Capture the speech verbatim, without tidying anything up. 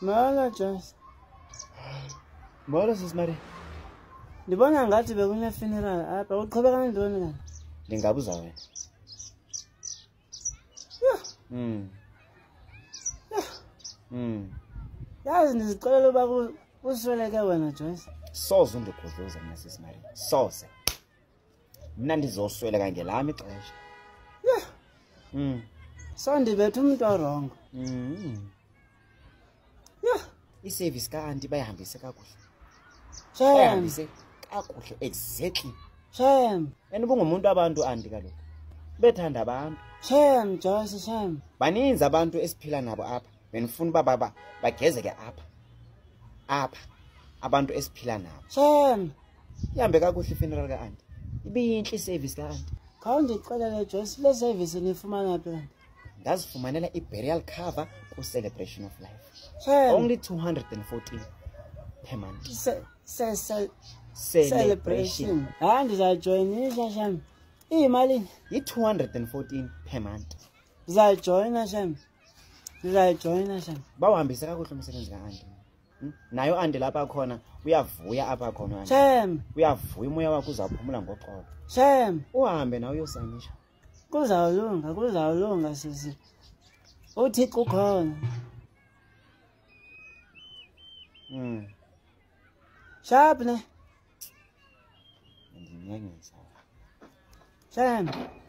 Molo Joyce. Molo sisimari. Ndibona ngathi bekune funeral apha uqhubeka ngantoni kana? Ndingabuza wena. Yeah. Mm. Yeah. Mm. Yazi ndizixelela uba usweleke wena Joyce. Soze undigodloza mina sisimari. Soze. Mina ndizosweleka ngelami ixesha. Yeah. Mm. So ndibethe umuntu orongo. Mm. Yeah. I-service ka-aunty bayihambise kakuhle. Shem. Bayihambise kakuhle exactly. Shem. And bungumuntu abantu aunty kaloku. Bethanda abantu. Shem Joyce shem. Baninzi abantu esiphila nabo apha. Benifuna uba baba bagezeke apha. Apha abantu esiphila nabo. Shem. Ihambe kakuhle ifuneral ka-aunty. Ibiyinhle i-service ka-aunty. Khawundixelele Joyce le service nifumana phi? Ndazifumanela i-burial cover ku-celebration of life. Shem. Only two hundred fourteen per month. Se se se Celebration. Hayi ndizajoyinisha shem. Iyimalini? I-two hundred fourteen per month. Ndizajoyina shem. Ndizajoyina shem. Bawuhambise kakuhle umsebenzi ka-aunty. Hmm? Nayo aunty lapha khona uyavuya apha khona. Shem. Uyavuya umoya wakho uzawuphumula ngoxolo. Shem. Uhambe nawe uyosanisha. Kuzawulunga, kuzawulunga sisi. Uthixo ukhona. Mm. Sharp ne? Ndinyanyisa. Shem.